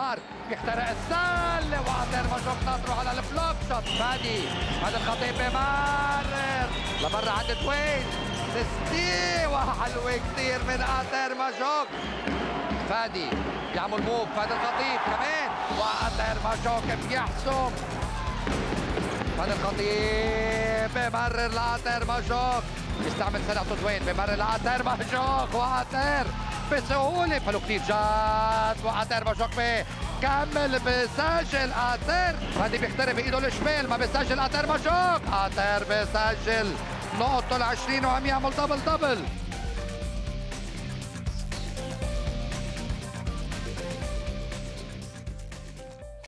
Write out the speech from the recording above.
مار بيخترق السله وعطير ماجوك ناطره على البلوك شوت. فادي الخطيب بمرر لبرا عند دوين تسديده حلوه كثير من عطير ماجوك. فادي بيعمل موف. فادي الخطيب كمان وعطير ماجوك بيحسم. فادي الخطيب بمرر لعطير ماجوك بيستعمل سرعته دوين بمرر لعطير ماجوك وعطير بسهوله فلو كثير جات وعطير ماجوك بكمل بسجل عطير. فادي بيخترق بايده الشمال ما بيسجل عطير ماجوك. عطير بيسجل نقطه ال20 وعم يعمل دبل.